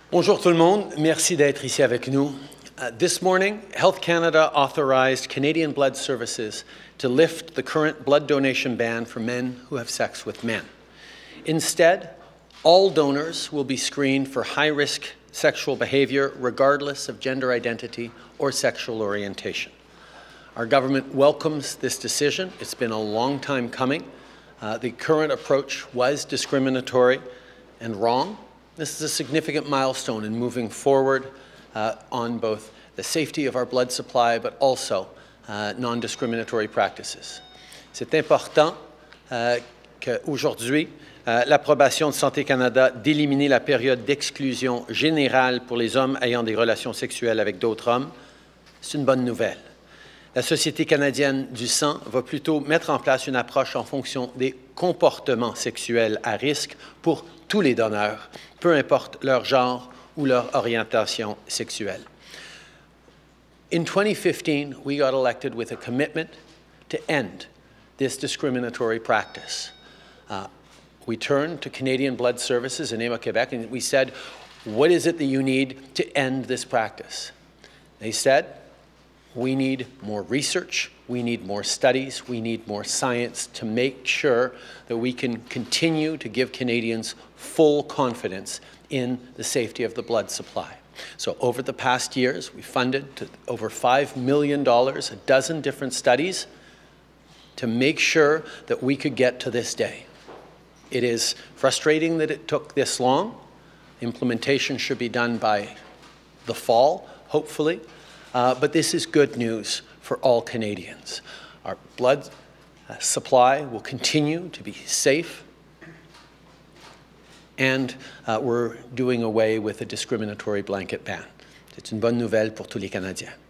Bonjour tout le monde. Merci d'être ici avec nous. This morning, Health Canada authorized Canadian Blood Services to lift the current blood donation ban for men who have sex with men. Instead, all donors will be screened for high-risk sexual behavior regardless of gender identity or sexual orientation. Our government welcomes this decision. It's been a long time coming. The current approach was discriminatory and wrong. This is a significant milestone in moving forward on both the safety of our blood supply, but also non-discriminatory practices. C'est important qu'aujourd'hui, l'approbation de Santé Canada d'éliminer la période d'exclusion générale pour les hommes ayant des relations sexuelles avec d'autres hommes, c'est une bonne nouvelle. La Société canadienne du sang va plutôt mettre en place une approche en fonction des comportements sexuels à risque pour tous les donneurs, peu importe leur genre ou leur orientation sexuelle. In 2015, we got elected with a commitment to end this discriminatory practice. We turned to Canadian Blood Services and Héma-Québec and we said, what is it that you need to end this practice? They said, we need more research, we need more studies, we need more science to make sure that we can continue to give Canadians full confidence in the safety of the blood supply. So over the past years, we funded over $5 million, a dozen different studies to make sure that we could get to this day. It is frustrating that it took this long. Implementation should be done by the fall, hopefully. But this is good news for all Canadians. Our blood supply will continue to be safe, and we're doing away with a discriminatory blanket ban. C'est une bonne nouvelle pour tous les Canadiens.